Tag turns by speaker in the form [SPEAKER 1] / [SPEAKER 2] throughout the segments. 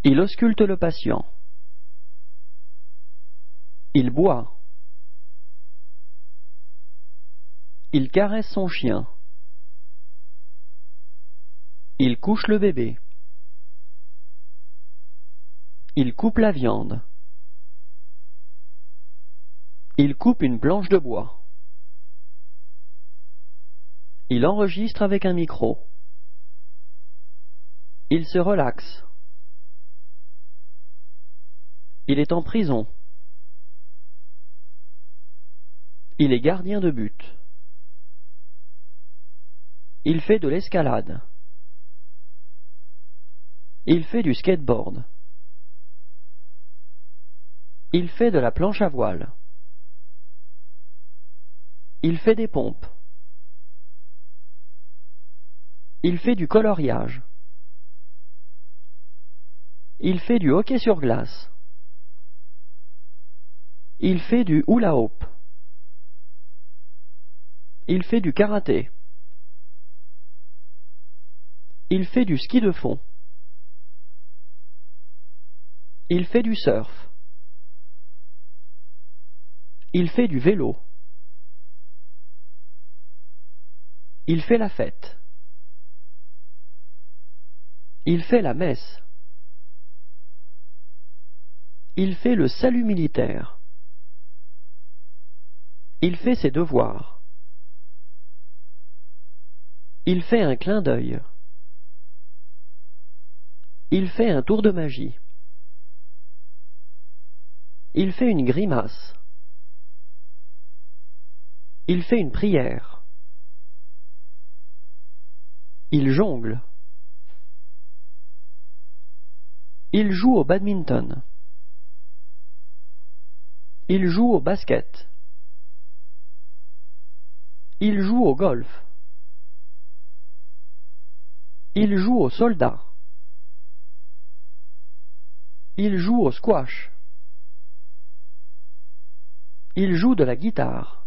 [SPEAKER 1] Il ausculte le patient. Il boit. Il caresse son chien. Il couche le bébé. Il coupe la viande. Il coupe une planche de bois. Il enregistre avec un micro. Il se relaxe. Il est en prison. Il est gardien de but. Il fait de l'escalade. Il fait du skateboard. Il fait de la planche à voile. Il fait des pompes. Il fait du coloriage. Il fait du hockey sur glace. Il fait du hula hoop. Il fait du karaté. Il fait du ski de fond. Il fait du surf. Il fait du vélo. Il fait la fête. Il fait la messe. Il fait le salut militaire. Il fait ses devoirs. Il fait un clin d'œil. Il fait un tour de magie. Il fait une grimace. Il fait une prière. Il jongle. Il joue au badminton. Il joue au basket. Il joue au golf. Il joue au soldat. Il joue au squash. Il joue de la guitare.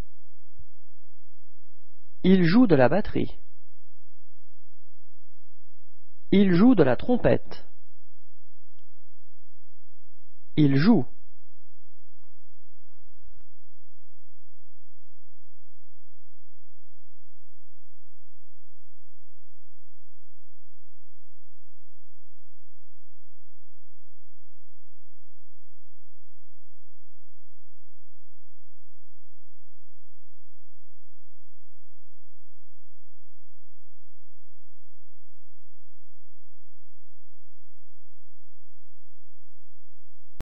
[SPEAKER 1] Il joue de la batterie. Il joue de la trompette. Il joue.